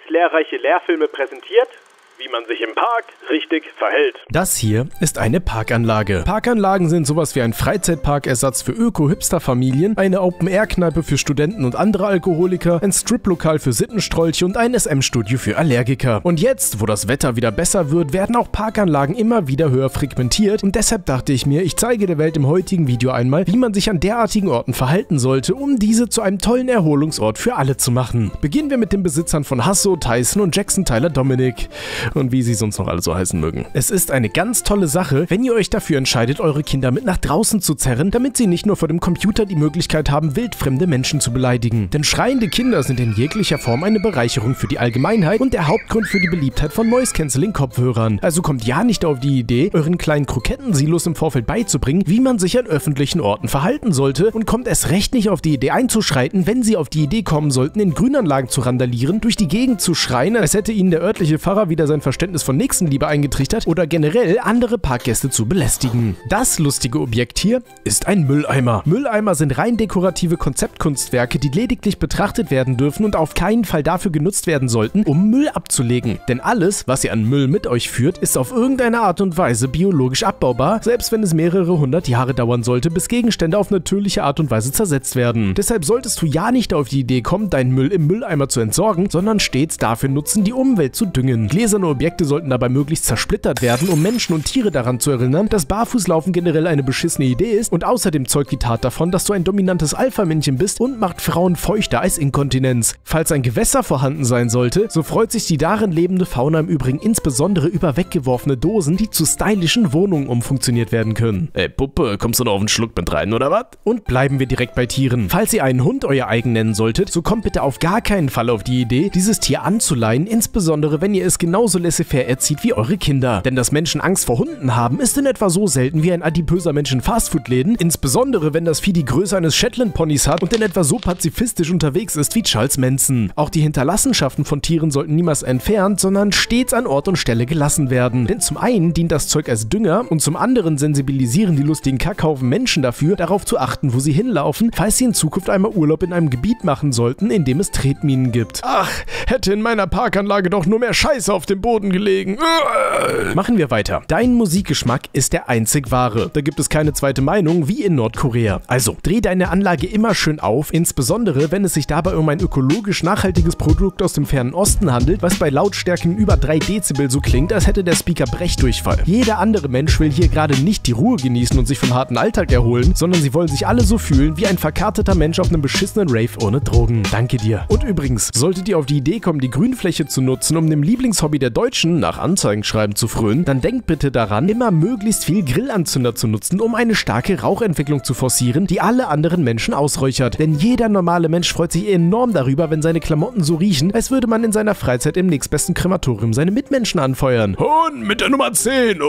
lehrreiche Lehrfilme präsentiert, wie man sich im Park richtig verhält. Das hier ist eine Parkanlage. Parkanlagen sind sowas wie ein Freizeitparkersatz für Öko-Hipster-Familien, eine Open-Air-Kneipe für Studenten und andere Alkoholiker, ein Strip-Lokal für Sittenstrolche und ein SM-Studio für Allergiker. Und jetzt, wo das Wetter wieder besser wird, werden auch Parkanlagen immer wieder höher frequentiert und deshalb dachte ich mir, ich zeige der Welt im heutigen Video einmal, wie man sich an derartigen Orten verhalten sollte, um diese zu einem tollen Erholungsort für alle zu machen. Beginnen wir mit den Besitzern von Hasso, Tyson und Jackson Tyler Dominic. Und wie sie sonst noch alle so heißen mögen. Es ist eine ganz tolle Sache, wenn ihr euch dafür entscheidet, eure Kinder mit nach draußen zu zerren, damit sie nicht nur vor dem Computer die Möglichkeit haben, wildfremde Menschen zu beleidigen. Denn schreiende Kinder sind in jeglicher Form eine Bereicherung für die Allgemeinheit und der Hauptgrund für die Beliebtheit von Noise-Canceling-Kopfhörern. Also kommt ja nicht auf die Idee, euren kleinen Krokettensilos im Vorfeld beizubringen, wie man sich an öffentlichen Orten verhalten sollte und kommt erst recht nicht auf die Idee einzuschreiten, wenn sie auf die Idee kommen sollten, in Grünanlagen zu randalieren, durch die Gegend zu schreien, als hätte ihnen der örtliche Pfarrer wieder sein Verständnis von Nächstenliebe eingetrichtert oder generell andere Parkgäste zu belästigen. Das lustige Objekt hier ist ein Mülleimer. Mülleimer sind rein dekorative Konzeptkunstwerke, die lediglich betrachtet werden dürfen und auf keinen Fall dafür genutzt werden sollten, um Müll abzulegen. Denn alles, was ihr an Müll mit euch führt, ist auf irgendeine Art und Weise biologisch abbaubar, selbst wenn es mehrere hundert Jahre dauern sollte, bis Gegenstände auf natürliche Art und Weise zersetzt werden. Deshalb solltest du ja nicht auf die Idee kommen, deinen Müll im Mülleimer zu entsorgen, sondern stets dafür nutzen, die Umwelt zu düngen. Gläserne Objekte sollten dabei möglichst zersplittert werden, um Menschen und Tiere daran zu erinnern, dass Barfußlaufen generell eine beschissene Idee ist und außerdem zeugt die Tat davon, dass du ein dominantes Alpha-Männchen bist und macht Frauen feuchter als Inkontinenz. Falls ein Gewässer vorhanden sein sollte, so freut sich die darin lebende Fauna im Übrigen insbesondere über weggeworfene Dosen, die zu stylischen Wohnungen umfunktioniert werden können. Ey Puppe, kommst du noch auf einen Schluck mit rein oder was? Und bleiben wir direkt bei Tieren. Falls ihr einen Hund euer eigen nennen solltet, so kommt bitte auf gar keinen Fall auf die Idee, dieses Tier anzuleihen, insbesondere wenn ihr es genauso laissez-faire erzieht wie eure Kinder. Denn dass Menschen Angst vor Hunden haben, ist in etwa so selten wie ein adipöser Mensch in Fastfood-Läden, insbesondere wenn das Vieh die Größe eines Shetland-Ponys hat und in etwa so pazifistisch unterwegs ist wie Charles Manson. Auch die Hinterlassenschaften von Tieren sollten niemals entfernt, sondern stets an Ort und Stelle gelassen werden. Denn zum einen dient das Zeug als Dünger und zum anderen sensibilisieren die lustigen Kackhaufen Menschen dafür, darauf zu achten, wo sie hinlaufen, falls sie in Zukunft einmal Urlaub in einem Gebiet machen sollten, in dem es Tretminen gibt. Ach, hätte in meiner Parkanlage doch nur mehr Scheiße auf dem Boden gelegen. Machen wir weiter. Dein Musikgeschmack ist der einzig wahre. Da gibt es keine zweite Meinung, wie in Nordkorea. Also, dreh deine Anlage immer schön auf, insbesondere wenn es sich dabei um ein ökologisch nachhaltiges Produkt aus dem fernen Osten handelt, was bei Lautstärken über 3 Dezibel so klingt, als hätte der Speaker Brechdurchfall. Jeder andere Mensch will hier gerade nicht die Ruhe genießen und sich vom harten Alltag erholen, sondern sie wollen sich alle so fühlen wie ein verkarteter Mensch auf einem beschissenen Rave ohne Drogen. Danke dir. Und übrigens, solltet ihr auf die Idee kommen, die Grünfläche zu nutzen, um dem Lieblingshobby der Deutschen nach Anzeigenschreiben zu frönen, dann denkt bitte daran, immer möglichst viel Grillanzünder zu nutzen, um eine starke Rauchentwicklung zu forcieren, die alle anderen Menschen ausräuchert. Denn jeder normale Mensch freut sich enorm darüber, wenn seine Klamotten so riechen, als würde man in seiner Freizeit im nächstbesten Krematorium seine Mitmenschen anfeuern. Und mit der Nummer 10,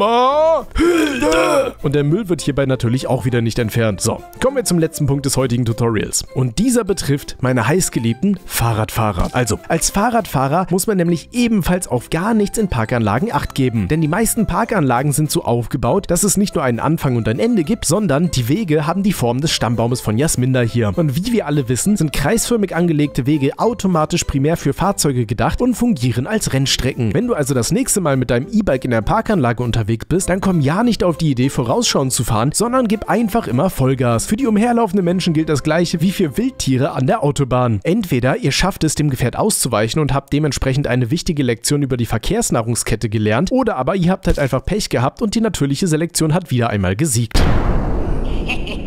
Oma Hilde! Und der Müll wird hierbei natürlich auch wieder nicht entfernt. So, kommen wir zum letzten Punkt des heutigen Tutorials. Und dieser betrifft meine heißgeliebten Fahrradfahrer. Also, als Fahrradfahrer muss man nämlich ebenfalls auf gar nichts in Parkanlagen Acht geben. Denn die meisten Parkanlagen sind so aufgebaut, dass es nicht nur einen Anfang und ein Ende gibt, sondern die Wege haben die Form des Stammbaumes von Jasminda hier. Und wie wir alle wissen, sind kreisförmig angelegte Wege automatisch primär für Fahrzeuge gedacht und fungieren als Rennstrecken. Wenn du also das nächste Mal mit deinem E-Bike in der Parkanlage unterwegs bist, dann komm ja nicht auf die Idee, vorausschauend zu fahren, sondern gib einfach immer Vollgas. Für die umherlaufenden Menschen gilt das gleiche wie für Wildtiere an der Autobahn. Entweder ihr schafft es, dem Gefährt auszuweichen und habt dementsprechend eine wichtige Lektion über die Verkehrsnahrungskette gelernt, oder aber ihr habt halt einfach Pech gehabt und die natürliche Selektion hat wieder einmal gesiegt.